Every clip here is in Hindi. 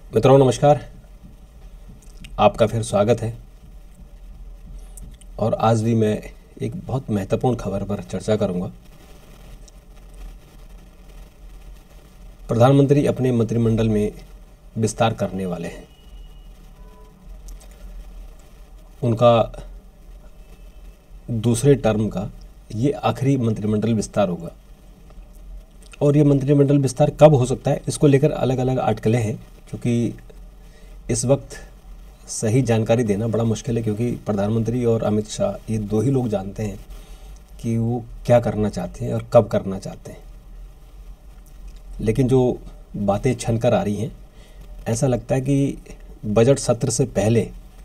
मित्रों नमस्कार, आपका फिर स्वागत है। और आज भी मैं एक बहुत महत्वपूर्ण खबर पर चर्चा करूंगा। प्रधानमंत्री अपने मंत्रिमंडल में विस्तार करने वाले हैं। उनका दूसरे टर्म का ये आखिरी मंत्रिमंडल विस्तार होगा। और ये मंत्रिमंडल विस्तार कब हो सकता है, इसको लेकर अलग अलग अटकलें हैं, क्योंकि इस वक्त सही जानकारी देना बड़ा मुश्किल है। क्योंकि प्रधानमंत्री और अमित शाह ये दो ही लोग जानते हैं कि वो क्या करना चाहते हैं और कब करना चाहते हैं। लेकिन जो बातें छन कर आ रही हैं, ऐसा लगता है कि बजट सत्र से पहले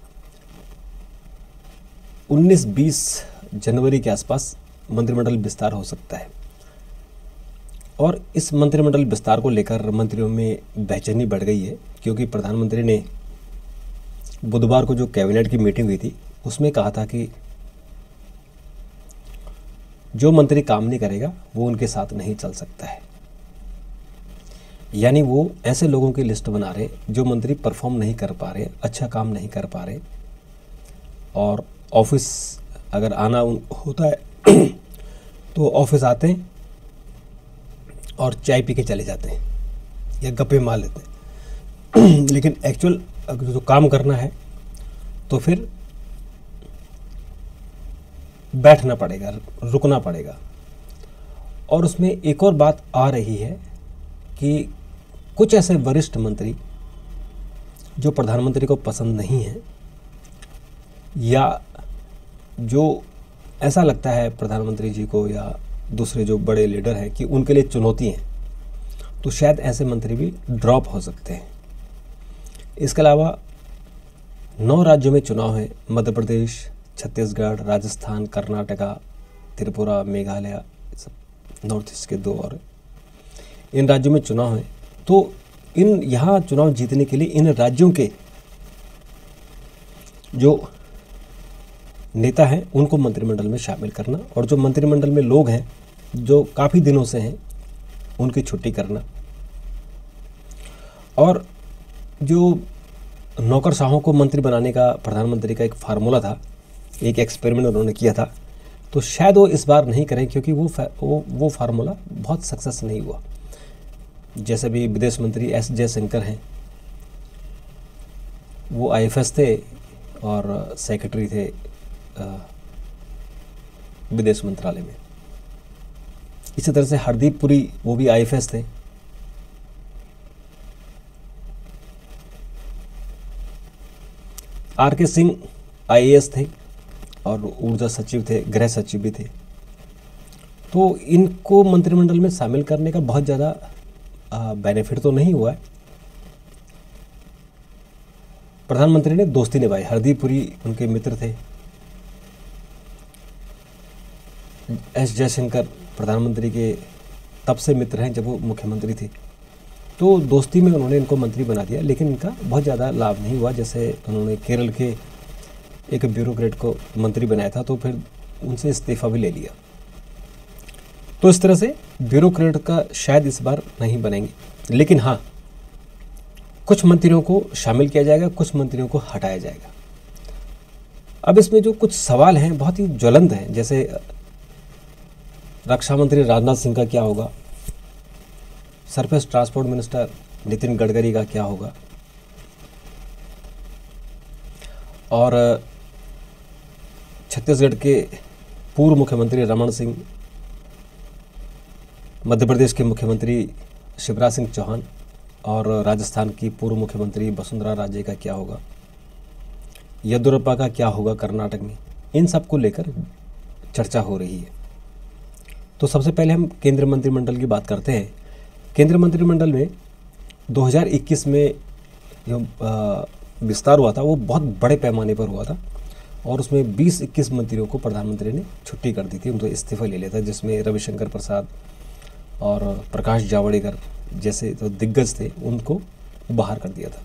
19-20 जनवरी के आसपास मंत्रिमंडल विस्तार हो सकता है। और इस मंत्रिमंडल विस्तार को लेकर मंत्रियों में बेचैनी बढ़ गई है, क्योंकि प्रधानमंत्री ने बुधवार को जो कैबिनेट की मीटिंग हुई थी उसमें कहा था कि जो मंत्री काम नहीं करेगा वो उनके साथ नहीं चल सकता है। यानी वो ऐसे लोगों की लिस्ट बना रहे जो मंत्री परफॉर्म नहीं कर पा रहे, अच्छा काम नहीं कर पा रहे, और ऑफिस अगर आना होता है तो ऑफिस आते हैं और चाय पी के चले जाते हैं या गप्पे मार लेते हैं। लेकिन एक्चुअल अगर जो काम करना है तो फिर बैठना पड़ेगा, रुकना पड़ेगा। और उसमें एक और बात आ रही है कि कुछ ऐसे वरिष्ठ मंत्री जो प्रधानमंत्री को पसंद नहीं है, या जो ऐसा लगता है प्रधानमंत्री जी को या दूसरे जो बड़े लीडर हैं कि उनके लिए चुनौती हैं, तो शायद ऐसे मंत्री भी ड्रॉप हो सकते हैं। इसके अलावा 9 राज्यों में चुनाव है, मध्य प्रदेश, छत्तीसगढ़, राजस्थान, कर्नाटका, त्रिपुरा, मेघालय, सब नॉर्थ ईस्ट के 2 और इन राज्यों में चुनाव है। तो यहाँ चुनाव जीतने के लिए इन राज्यों के जो नेता हैं उनको मंत्रिमंडल में शामिल करना, और जो मंत्रिमंडल में लोग हैं जो काफ़ी दिनों से हैं उनकी छुट्टी करना। और जो नौकरशाहों को मंत्री बनाने का प्रधानमंत्री का एक फार्मूला था, एक एक्सपेरिमेंट उन्होंने किया था, तो शायद वो इस बार नहीं करें, क्योंकि वो फार्मूला बहुत सक्सेस नहीं हुआ। जैसे भी विदेश मंत्री एस जयशंकर हैं, वो आईएफएस थे और सेक्रेटरी थे विदेश मंत्रालय में। इसी तरह से हरदीप पुरी, वो भी आईएफएस थे। आरके सिंह आईएएस थे और ऊर्जा सचिव थे, गृह सचिव भी थे। तो इनको मंत्रिमंडल में शामिल करने का बहुत ज़्यादा बेनिफिट तो नहीं हुआ है। प्रधानमंत्री ने दोस्ती निभाई, हरदीप पुरी उनके मित्र थे, एस जयशंकर प्रधानमंत्री के तब से मित्र हैं जब वो मुख्यमंत्री थे। तो दोस्ती में उन्होंने इनको मंत्री बना दिया, लेकिन इनका बहुत ज़्यादा लाभ नहीं हुआ। जैसे उन्होंने केरल के एक ब्यूरोक्रेट को मंत्री बनाया था, तो फिर उनसे इस्तीफा भी ले लिया। तो इस तरह से ब्यूरोक्रेट का शायद इस बार नहीं बनेंगे। लेकिन हाँ, कुछ मंत्रियों को शामिल किया जाएगा, कुछ मंत्रियों को हटाया जाएगा। अब इसमें जो कुछ सवाल हैं बहुत ही ज्वलंत हैं, जैसे रक्षा मंत्री राजनाथ सिंह का क्या होगा, surface transport minister Nitin Gadkari का क्या होगा, और छत्तीसगढ़ के पूर्व मुख्यमंत्री रमन सिंह, मध्य प्रदेश के मुख्यमंत्री शिवराज सिंह चौहान, और राजस्थान की पूर्व मुख्यमंत्री वसुंधरा राजे का क्या होगा, येदियुरप्पा का क्या होगा कर्नाटक में। इन सब को लेकर चर्चा हो रही है। तो सबसे पहले हम केंद्रीय मंत्रिमंडल की बात करते हैं। केंद्रीय मंत्रिमंडल में 2021 में जो विस्तार हुआ था वो बहुत बड़े पैमाने पर हुआ था, और उसमें 20-21 मंत्रियों को प्रधानमंत्री ने छुट्टी कर दी थी, उनको इस्तीफा ले लिया था, जिसमें रविशंकर प्रसाद और प्रकाश जावड़ेकर जैसे जो दिग्गज थे उनको बाहर कर दिया था।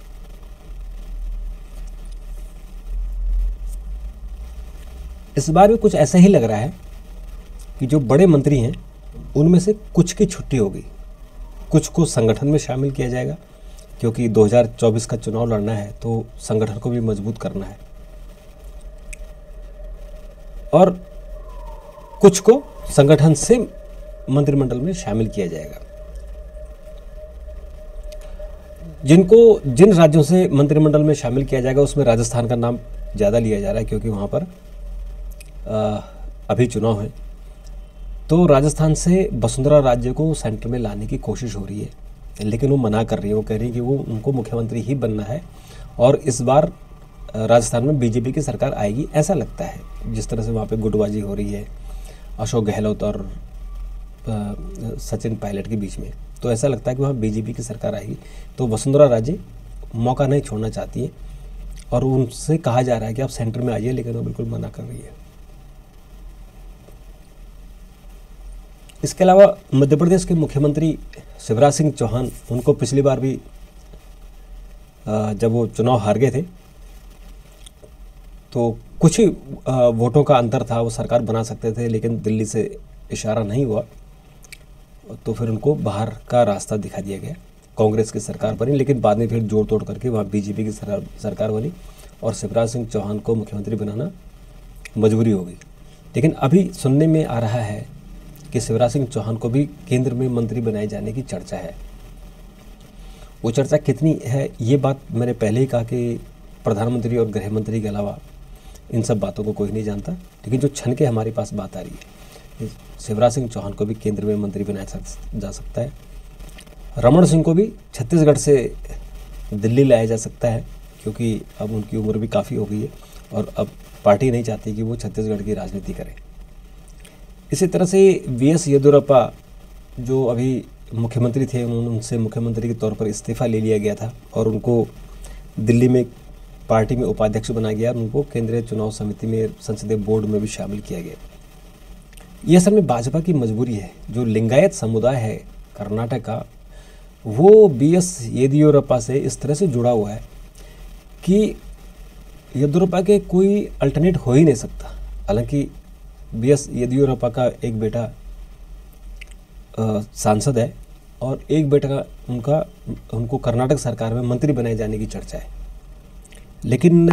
इस बार भी कुछ ऐसा ही लग रहा है कि जो बड़े मंत्री हैं उनमें से कुछ की छुट्टी होगी, कुछ को संगठन में शामिल किया जाएगा, क्योंकि 2024 का चुनाव लड़ना है तो संगठन को भी मजबूत करना है, और कुछ को संगठन से मंत्रिमंडल में शामिल किया जाएगा। जिन राज्यों से मंत्रिमंडल में शामिल किया जाएगा उसमें राजस्थान का नाम ज़्यादा लिया जा रहा है, क्योंकि वहाँ पर अभी चुनाव है। तो राजस्थान से वसुंधरा राज्य को सेंटर में लाने की कोशिश हो रही है, लेकिन वो मना कर रही है। वो कह रही है कि वो उनको मुख्यमंत्री ही बनना है और इस बार राजस्थान में बीजेपी की सरकार आएगी, ऐसा लगता है। जिस तरह से वहाँ पे गुटबाजी हो रही है अशोक गहलोत और सचिन पायलट के बीच में, तो ऐसा लगता है कि वहाँ बीजेपी की सरकार आएगी। तो वसुंधरा राजे मौका नहीं छोड़ना चाहती है और उनसे कहा जा रहा है कि आप सेंटर में आइए, लेकिन वो बिल्कुल मना कर रही है। इसके अलावा मध्य प्रदेश के मुख्यमंत्री शिवराज सिंह चौहान, उनको पिछली बार भी जब वो चुनाव हार गए थे तो कुछ ही वोटों का अंतर था, वो सरकार बना सकते थे, लेकिन दिल्ली से इशारा नहीं हुआ तो फिर उनको बाहर का रास्ता दिखा दिया गया। कांग्रेस की सरकार बनी, लेकिन बाद में फिर जोड़ तोड़ करके वहाँ बीजेपी की सरकार बनी और शिवराज सिंह चौहान को मुख्यमंत्री बनाना मजबूरी हो गई। लेकिन अभी सुनने में आ रहा है कि शिवराज सिंह चौहान को भी केंद्र में मंत्री बनाए जाने की चर्चा है। वो चर्चा कितनी है, ये बात मैंने पहले ही कहा कि प्रधानमंत्री और गृह मंत्री के अलावा इन सब बातों को कोई नहीं जानता, लेकिन जो छन के हमारे पास बात आ रही है, शिवराज सिंह चौहान को भी केंद्र में मंत्री बनाया जा सकता है। रमन सिंह को भी छत्तीसगढ़ से दिल्ली लाया जा सकता है, क्योंकि अब उनकी उम्र भी काफ़ी हो गई है और अब पार्टी नहीं चाहती कि वो छत्तीसगढ़ की राजनीति करें। इसी तरह से वीएस येदियुरप्पा जो अभी मुख्यमंत्री थे, उनसे मुख्यमंत्री के तौर पर इस्तीफा ले लिया गया था और उनको दिल्ली में पार्टी में उपाध्यक्ष बनाया गया और उनको केंद्रीय चुनाव समिति में, संसदीय बोर्ड में भी शामिल किया गया। ये असल में भाजपा की मजबूरी है। जो लिंगायत समुदाय है कर्नाटक का, वो बीएस येदियुरप्पा से इस तरह से जुड़ा हुआ है कि येदियुरप्पा के कोई अल्टरनेट हो ही नहीं सकता। हालांकि बीएस येदियुरप्पा का एक बेटा सांसद है और एक बेटा उनको कर्नाटक सरकार में मंत्री बनाए जाने की चर्चा है, लेकिन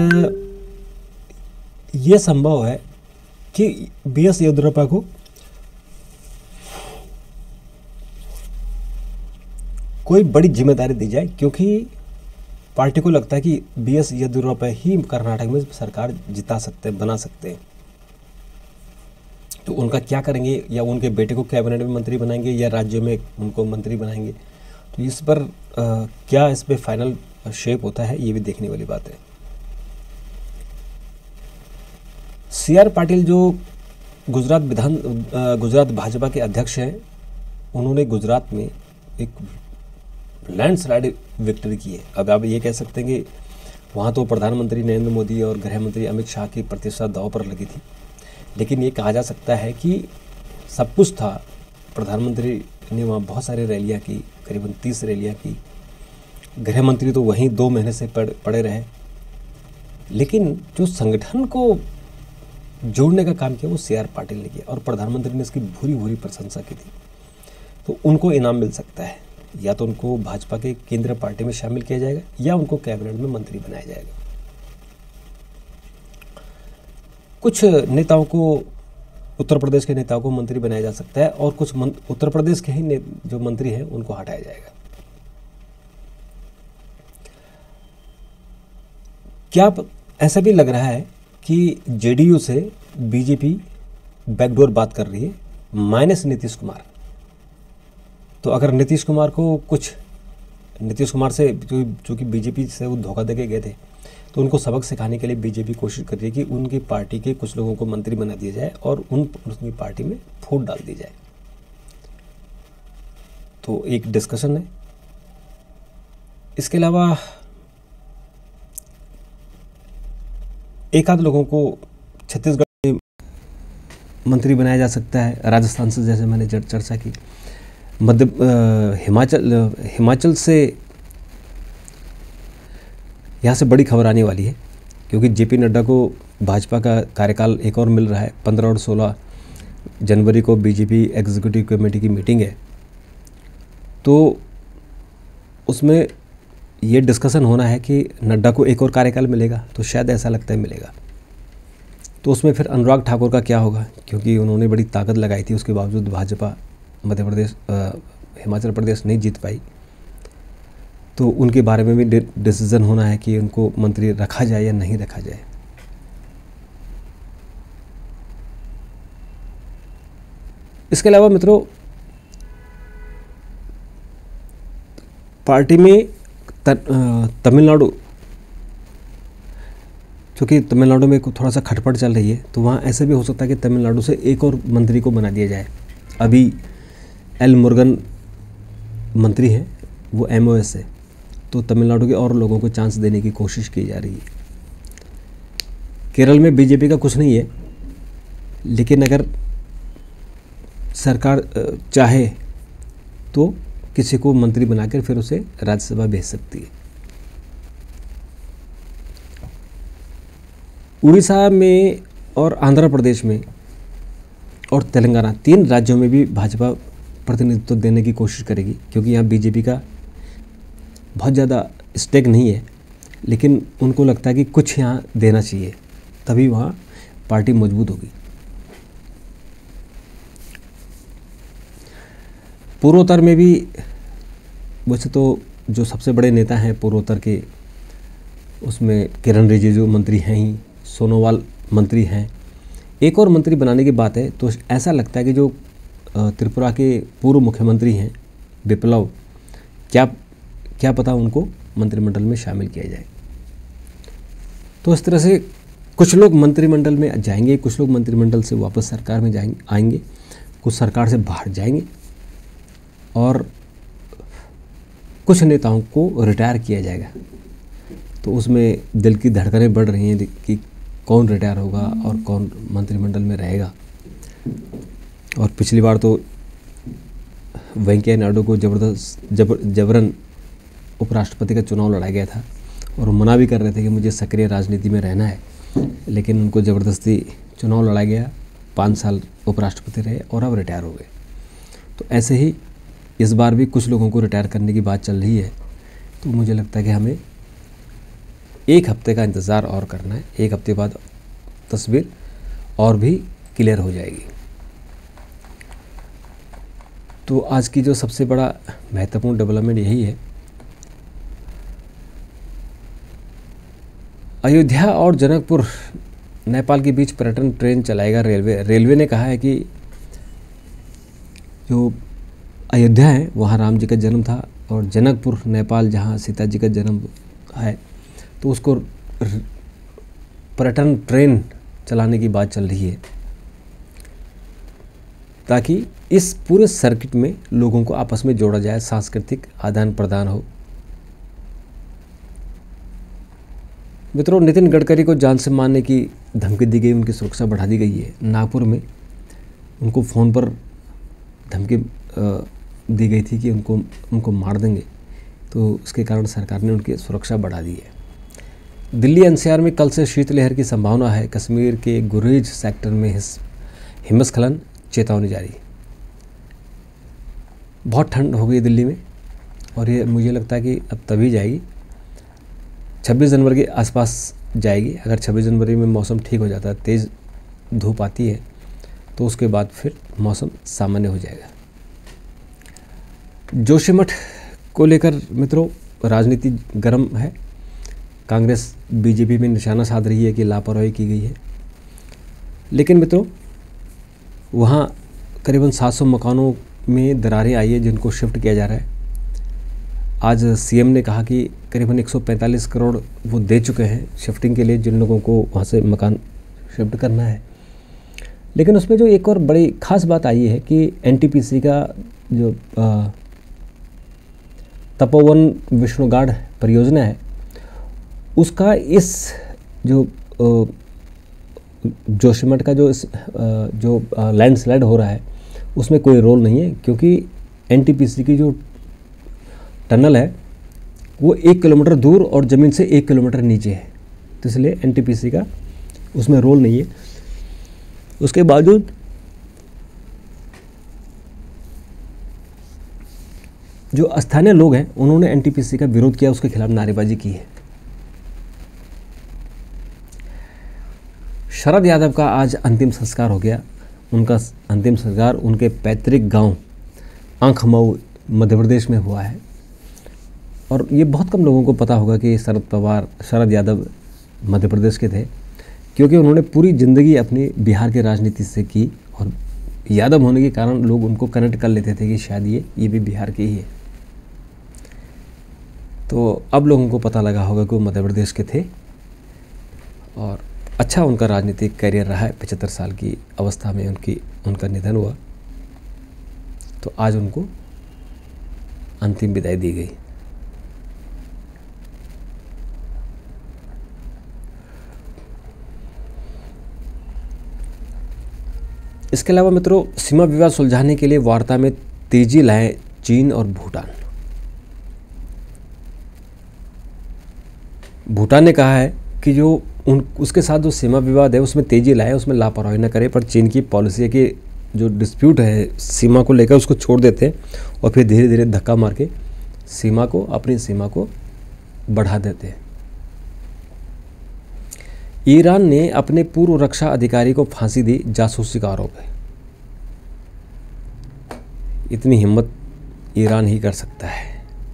ये संभव है कि बीएस येदियुरप्पा को कोई बड़ी जिम्मेदारी दी जाए, क्योंकि पार्टी को लगता है कि बीएस येदियुरप्पा ही कर्नाटक में सरकार जिता सकते हैं, बना सकते हैं। तो उनका क्या करेंगे, या उनके बेटे को कैबिनेट में मंत्री बनाएंगे या राज्य में उनको मंत्री बनाएंगे, तो इस पर क्या इस पर फाइनल शेप होता है, ये भी देखने वाली बात है। सीआर पाटिल जो गुजरात भाजपा के अध्यक्ष हैं, उन्होंने गुजरात में एक लैंडस्लाइड विक्ट्री की है। अब आप ये कह सकते हैं कि वहाँ तो प्रधानमंत्री नरेंद्र मोदी और गृह मंत्री अमित शाह की प्रतिष्ठा दांव पर लगी थी, लेकिन ये कहा जा सकता है कि सब कुछ था। प्रधानमंत्री ने वहाँ बहुत सारी रैलियाँ की, करीबन 30 रैलियाँ की। गृह मंत्री तो वहीं 2 महीने से पड़े रहे, लेकिन जो संगठन को जोड़ने का काम किया वो सीआर पाटिल ने किया और प्रधानमंत्री ने इसकी भूरी भूरी प्रशंसा की थी। तो उनको इनाम मिल सकता है, या तो उनको भाजपा के केंद्रीय पार्टी में शामिल किया जाएगा या उनको कैबिनेट में मंत्री बनाया जाएगा। कुछ नेताओं को, उत्तर प्रदेश के नेताओं को मंत्री बनाया जा सकता है और कुछ उत्तर प्रदेश के ही जो मंत्री हैं उनको हटाया जाएगा। क्या ऐसा भी लग रहा है कि जेडीयू से बीजेपी बैकडोर बात कर रही है, माइनस नीतीश कुमार? तो अगर नीतीश कुमार से जो कि बीजेपी से वो धोखा देके गए थे, तो उनको सबक सिखाने के लिए बीजेपी कोशिश कर रही है कि उनकी पार्टी के कुछ लोगों को मंत्री बना दिया जाए और उनकी पार्टी में फूट डाल दी जाए। तो एक डिस्कशन है। इसके अलावा एक आध लोगों को छत्तीसगढ़ में मंत्री बनाया जा सकता है, राजस्थान से, जैसे मैंने चर्चा की। हिमाचल से यहाँ से बड़ी खबर आने वाली है, क्योंकि जेपी नड्डा को भाजपा का कार्यकाल एक और मिल रहा है। 15 और 16 जनवरी को बीजेपी एग्जीक्यूटिव कमेटी की मीटिंग है, तो उसमें ये डिस्कशन होना है कि नड्डा को एक और कार्यकाल मिलेगा, तो शायद ऐसा लगता है मिलेगा। तो उसमें फिर अनुराग ठाकुर का क्या होगा, क्योंकि उन्होंने बड़ी ताकत लगाई थी, उसके बावजूद भाजपा मध्य प्रदेश हिमाचल प्रदेश नहीं जीत पाई। तो उनके बारे में भी डिसीजन होना है कि उनको मंत्री रखा जाए या नहीं रखा जाए। इसके अलावा मित्रों, पार्टी में तमिलनाडु, चूँकि तमिलनाडु में थोड़ा सा खटपट चल रही है, तो वहाँ ऐसे भी हो सकता है कि तमिलनाडु से एक और मंत्री को बना दिया जाए। अभी एल मुरुगन मंत्री हैं, वो MOS से, तो तमिलनाडु के और लोगों को चांस देने की कोशिश की जा रही है। केरल में बीजेपी का कुछ नहीं है, लेकिन अगर सरकार चाहे तो किसी को मंत्री बनाकर फिर उसे राज्यसभा भेज सकती है। उड़ीसा में और आंध्र प्रदेश में और तेलंगाना, 3 राज्यों में भी भाजपा प्रतिनिधित्व देने की कोशिश करेगी, क्योंकि यहाँ बीजेपी का बहुत ज़्यादा स्टेक नहीं है, लेकिन उनको लगता है कि कुछ यहाँ देना चाहिए, तभी वहाँ पार्टी मजबूत होगी। पूर्वोत्तर में भी वैसे तो जो सबसे बड़े नेता हैं पूर्वोत्तर के, उसमें किरण रिजिजू मंत्री हैं ही, सोनोवाल मंत्री हैं, एक और मंत्री बनाने की बात है। तो ऐसा लगता है कि जो त्रिपुरा के पूर्व मुख्यमंत्री हैं बिप्लव, क्या पता उनको मंत्रिमंडल में शामिल किया जाए। तो इस तरह से कुछ लोग मंत्रिमंडल में जाएंगे, कुछ लोग मंत्रिमंडल से वापस सरकार में आएंगे, कुछ सरकार से बाहर जाएंगे, और कुछ नेताओं को रिटायर किया जाएगा। तो उसमें दिल की धड़कनें बढ़ रही हैं कि कौन रिटायर होगा और कौन मंत्रिमंडल में रहेगा। और पिछली बार तो वेंकैया नायडू को जबरन उपराष्ट्रपति का चुनाव लड़ाया गया था, और मना भी कर रहे थे कि मुझे सक्रिय राजनीति में रहना है, लेकिन उनको ज़बरदस्ती चुनाव लड़ाया गया, 5 साल उपराष्ट्रपति रहे और अब रिटायर हो गए। तो ऐसे ही इस बार भी कुछ लोगों को रिटायर करने की बात चल रही है। तो मुझे लगता है कि हमें 1 हफ्ते का इंतज़ार और करना है, 1 हफ्ते बाद तस्वीर और भी क्लियर हो जाएगी। तो आज की जो सबसे बड़ा महत्वपूर्ण डेवलपमेंट यही है, अयोध्या और जनकपुर नेपाल के बीच पर्यटन ट्रेन चलाएगा रेलवे। रेलवे ने कहा है कि जो अयोध्या है वहाँ राम जी का जन्म था, और जनकपुर नेपाल जहाँ सीता जी का जन्म है, तो उसको पर्यटन ट्रेन चलाने की बात चल रही है, ताकि इस पूरे सर्किट में लोगों को आपस में जोड़ा जाए, सांस्कृतिक आदान प्रदान हो। मित्रों, नितिन गडकरी को जान से मारने की धमकी दी गई, उनकी सुरक्षा बढ़ा दी गई है। नागपुर में उनको फ़ोन पर धमकी दी गई थी कि उनको मार देंगे, तो इसके कारण सरकार ने उनकी सुरक्षा बढ़ा दी है। दिल्ली NCR में कल से शीतलहर की संभावना है। कश्मीर के गुरेज सेक्टर में हिमस्खलन, चेतावनी जारी। बहुत ठंड हो गई दिल्ली में, और ये मुझे लगता है कि अब तभी जाएगी, 26 जनवरी के आसपास जाएगी। अगर 26 जनवरी में मौसम ठीक हो जाता है, तेज़ धूप आती है, तो उसके बाद फिर मौसम सामान्य हो जाएगा। जोशीमठ को लेकर मित्रों राजनीति गर्म है। कांग्रेस बीजेपी में निशाना साध रही है कि लापरवाही की गई है, लेकिन मित्रों वहाँ करीबन 700 मकानों में दरारें आई है जिनको शिफ्ट किया जा रहा है। आज CM ने कहा कि करीबन 145 करोड़ वो दे चुके हैं शिफ्टिंग के लिए, जिन लोगों को वहाँ से मकान शिफ्ट करना है। लेकिन उसमें जो एक और बड़ी खास बात आई है कि NTPC का जो तपोवन विष्णुगाड़ परियोजना है, उसका इस जो जोशीमठ का जो लैंडस्लाइड हो रहा है उसमें कोई रोल नहीं है, क्योंकि NTPC की जो टनल है वो 1 किलोमीटर दूर और ज़मीन से 1 किलोमीटर नीचे है, तो इसलिए NTPC का उसमें रोल नहीं है। उसके बावजूद जो स्थानीय लोग हैं उन्होंने एनटीपीसी का विरोध किया, उसके खिलाफ नारेबाजी की है। शरद यादव का आज अंतिम संस्कार हो गया। उनका अंतिम संस्कार उनके पैतृक गांव आंखमऊ मध्य प्रदेश में हुआ है। और ये बहुत कम लोगों को पता होगा कि शरद यादव मध्य प्रदेश के थे, क्योंकि उन्होंने पूरी ज़िंदगी अपनी बिहार की राजनीति से की और यादव होने के कारण लोग उनको कनेक्ट कर लेते थे कि शायद ये भी बिहार के ही है। तो अब लोगों को पता लगा होगा कि वो मध्य प्रदेश के थे और अच्छा उनका राजनीतिक करियर रहा है। 75 साल की अवस्था में उनका निधन हुआ, तो आज उनको अंतिम विदाई दी गई। इसके अलावा मित्रों, सीमा विवाद सुलझाने के लिए वार्ता में तेजी लाए चीन और भूटान। भूटान ने कहा है कि जो उसके साथ जो सीमा विवाद है उसमें तेजी लाए, उसमें लापरवाही न करे, पर चीन की पॉलिसी है कि जो डिस्प्यूट है सीमा को लेकर उसको छोड़ देते हैं और फिर धीरे धीरे धक्का मार के अपनी सीमा को बढ़ा देते हैं। ईरान ने अपने पूर्व रक्षा अधिकारी को फांसी दी, जासूसी का आरोप है। इतनी हिम्मत ईरान ही कर सकता है।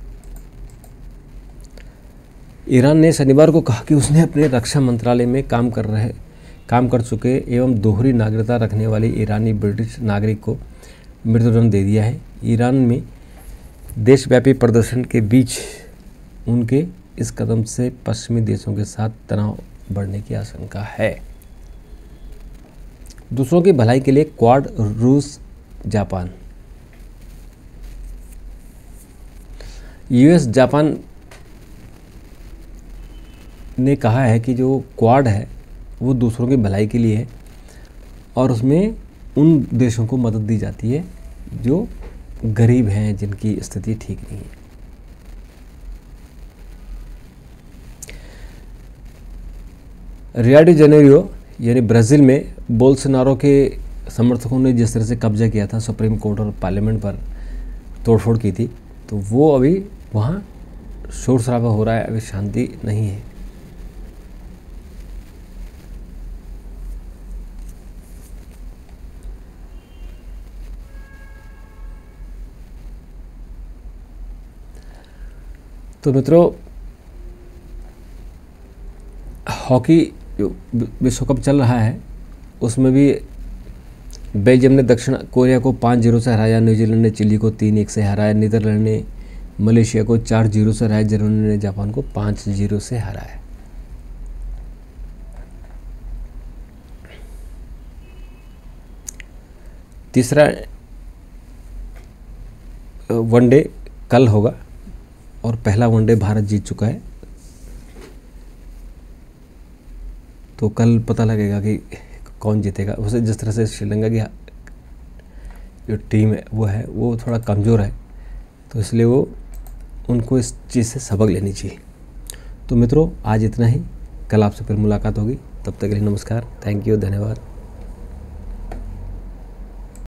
ईरान ने शनिवार को कहा कि उसने अपने रक्षा मंत्रालय में काम कर चुके एवं दोहरी नागरिकता रखने वाले ईरानी ब्रिटिश नागरिक को मृत्युदंड दे दिया है। ईरान में देशव्यापी प्रदर्शन के बीच उनके इस कदम से पश्चिमी देशों के साथ तनाव बढ़ने की आशंका है। दूसरों की भलाई के लिए क्वाड, रूस, जापान। यूएस जापान ने कहा है कि जो क्वाड है वो दूसरों की भलाई के लिए है और उसमें उन देशों को मदद दी जाती है जो गरीब हैं, जिनकी स्थिति ठीक नहीं है। रियो डी जेनेरियो यानी ब्राज़ील में बोल्सोनारो के समर्थकों ने जिस तरह से कब्जा किया था सुप्रीम कोर्ट और पार्लियामेंट पर, तोड़फोड़ की थी, तो वो अभी वहाँ शोर शराबा हो रहा है, अभी शांति नहीं है। तो मित्रों, हॉकी विश्व कप चल रहा है, उसमें भी बेल्जियम ने दक्षिण कोरिया को 5-0 से हराया, न्यूजीलैंड ने चिली को 3-1 से हराया, नीदरलैंड ने मलेशिया को 4-0 से हराया, जर्मनी ने जापान को 5-0 से हराया। तीसरा वनडे कल होगा और पहला वनडे भारत जीत चुका है, तो कल पता लगेगा कि कौन जीतेगा। उसे जिस तरह से श्रीलंका की जो टीम है वो थोड़ा कमज़ोर है, तो इसलिए उनको इस चीज़ से सबक लेनी चाहिए। तो मित्रों, आज इतना ही, कल आपसे फिर मुलाकात होगी, तब तक के लिए नमस्कार, थैंक यू, धन्यवाद।